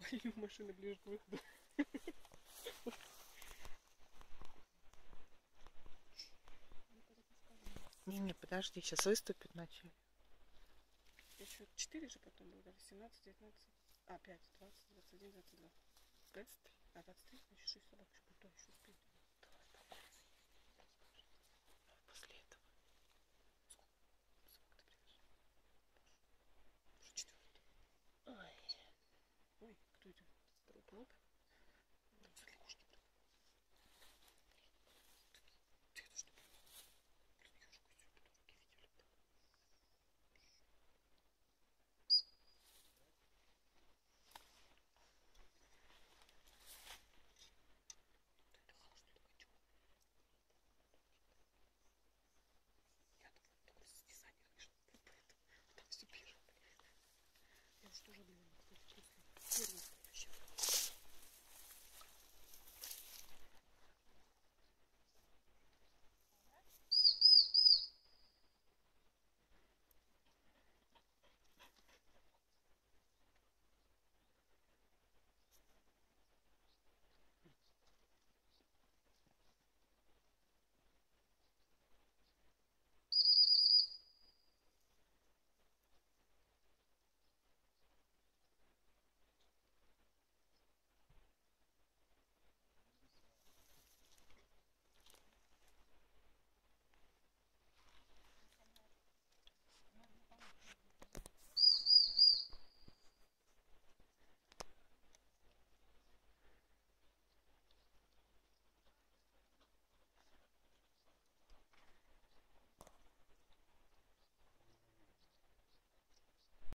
Или машина ближе к выходу. Не, подожди, сейчас выступит вначале. Еще 4 же потом было, 18, 19, 5, 20, 21, 22. 23. 23, значит 6 собак еще будет, еще успеет. После этого. Сколько ты привез? Уже 4. Ой. Ой, кто это? Труп.